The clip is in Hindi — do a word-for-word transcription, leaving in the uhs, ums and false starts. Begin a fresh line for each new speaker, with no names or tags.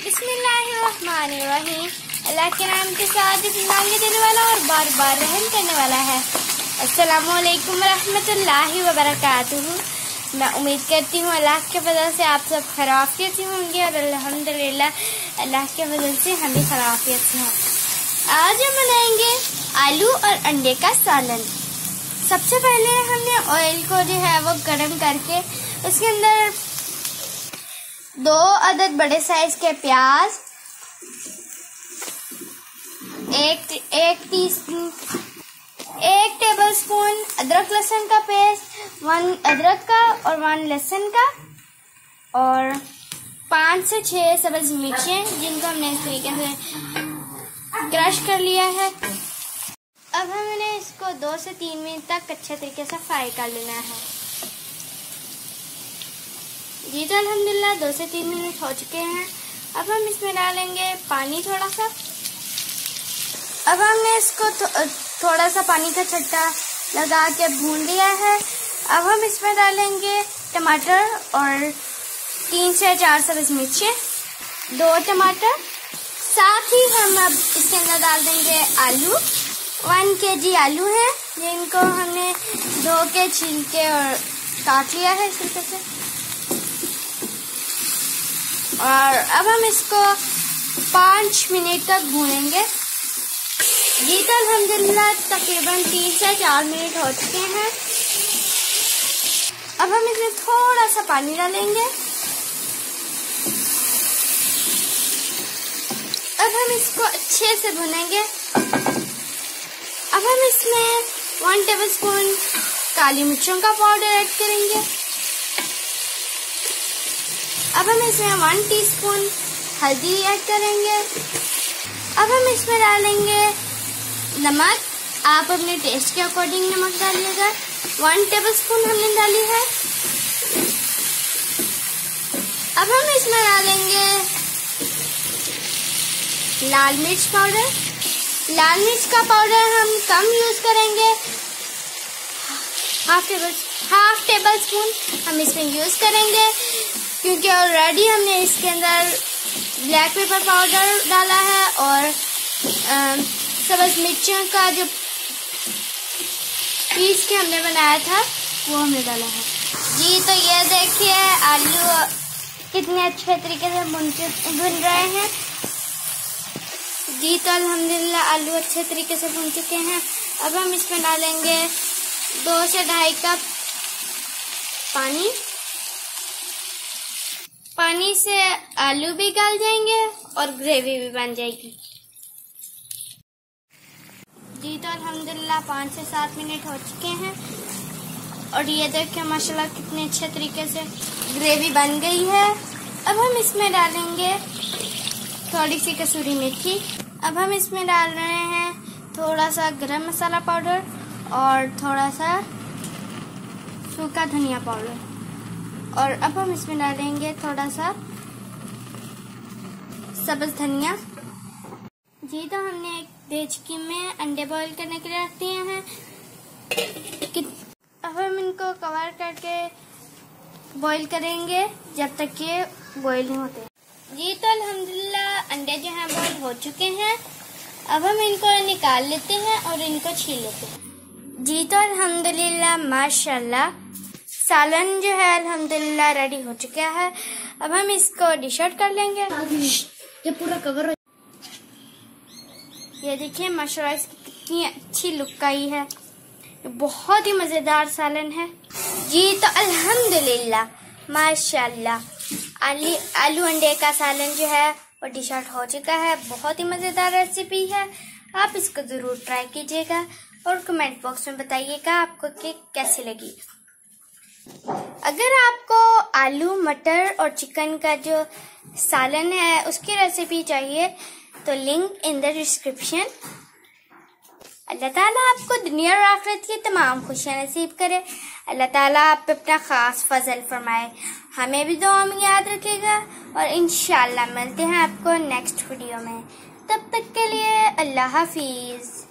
बिस्मिल्लाहिर्रहमानिर्रहीम। अल्लाह के नाम के साथ मांगे देने वाला और बार बार रहम करने वाला है। अस्सलामु अलैकुम रहमतुल्लाहि व बरकातुहू। मैं उम्मीद करती हूँ अल्लाह के फजल से आप सब खैरियत से होंगे और अल्हम्दुलिल्लाह अल्लाह के फजल से हम भी खैरियत से हैं। आज हम बनाएंगे आलू और अंडे का सालन। सबसे पहले हमने ऑयल को जो है वो गर्म करके उसके अंदर दो अदद बड़े साइज के प्याज, एक एक टीस्पून एक टेबलस्पून अदरक लहसुन का पेस्ट, वन अदरक का और वन लहसुन का, और पाँच से छह सब्ज मिर्चें जिनको हमने इस तरीके से क्रश कर लिया है। अब हमने इसको दो से तीन मिनट तक अच्छे तरीके से फ्राई कर लेना है। जी तो अल्हम्दुलिल्लाह दो से तीन मिनट हो चुके हैं। अब हम इसमें डालेंगे पानी थोड़ा सा। अब हमने इसको थो, थोड़ा सा पानी का छट्टा लगा के भून लिया है। अब हम इसमें डालेंगे टमाटर और तीन से चार सब्ज मिर्चें, दो टमाटर, साथ ही हम अब इसके अंदर डाल देंगे आलू। वन के जी आलू है जिनको हमने धो के छील के और काट लिया है इस तरीके से। और अब हम इसको पाँच मिनट तक भूनेंगे। जी तो अल्हम्दुलिल्लाह तकरीबन तीन से चार मिनट हो चुके हैं। अब हम इसमें थोड़ा सा पानी डालेंगे। अब हम इसको अच्छे से भुनेंगे। अब हम इसमें वन टेबलस्पून काली मिर्चों का पाउडर ऐड करेंगे। अब हम इसमें वन टीस्पून हल्दी ऐड करेंगे। अब हम इसमें डालेंगे नमक। आप अपने टेस्ट के अकॉर्डिंग नमक डालिएगा। वन टेबलस्पून हमने डाली है। अब हम इसमें डालेंगे लाल मिर्च पाउडर। लाल मिर्च का पाउडर हम कम यूज करेंगे, half table half tablespoon हम इसमें यूज करेंगे क्योंकि ऑलरेडी हमने इसके अंदर ब्लैक पेपर पाउडर डाला है और सब्ज मिर्चों का जो पीस के हमने बनाया था वो हमने डाला है। जी तो ये देखिए आलू कितने अच्छे तरीके से भुन भुन रहे हैं। जी तो अल्हम्दुलिल्लाह आलू अच्छे तरीके से भुन चुके हैं। अब हम इसमें डालेंगे दो से ढाई कप पानी। पानी से आलू भी गल जाएंगे और ग्रेवी भी बन जाएगी। जी तो अल्हम्दुलिल्लाह पाँच से सात मिनट हो चुके हैं और ये देखिए माशाल्लाह कितने अच्छे तरीके से ग्रेवी बन गई है। अब हम इसमें डालेंगे थोड़ी सी कसूरी मेथी। अब हम इसमें डाल रहे हैं थोड़ा सा गरम मसाला पाउडर और थोड़ा सा सूखा धनिया पाउडर, और अब हम इसमें डालेंगे थोड़ा सा सब्ज धनिया। जी तो हमने एक देचकी में अंडे बॉईल करने के लिए रख दिए हैं। अब हम इनको कवर करके बॉईल करेंगे जब तक ये बॉईल नहीं होते। जी तो अल्हम्दुलिल्लाह अंडे जो हैं बॉईल हो चुके हैं। अब हम इनको निकाल लेते हैं और इनको छील लेते हैं। जी तो अल्हम्दुलिल्लाह माशाल्लाह सालन जो है अल्हम्दुलिल्लाह रेडी हो चुका है। अब हम इसको डिश आउट कर लेंगे। ये पूरा कवर हो, ये देखिए माशाल्लाह इसकी कितनी अच्छी लुक आई है। बहुत ही मजेदार सालन है। जी तो अल्हम्दुलिल्लाह माशाल्लाह आलू आलू अंडे का सालन जो है वो डिश आउट हो चुका है। बहुत ही मजेदार रेसिपी है। आप इसको जरूर ट्राई कीजिएगा और कमेंट बॉक्स में बताइएगा आपको कि कैसी लगी। अगर आपको आलू मटर और चिकन का जो सालन है उसकी रेसिपी चाहिए तो लिंक इन द डिस्क्रिप्शन। अल्लाह ताला आपको दुनिया और आखिरत की तमाम खुशियां नसीब करे। अल्लाह ताला आप पे अपना खास फजल फरमाए। हमें भी दुआ में याद रखेगा और इंशाल्लाह मिलते हैं आपको नेक्स्ट वीडियो में। तब तक के लिए अल्लाह हाफिज।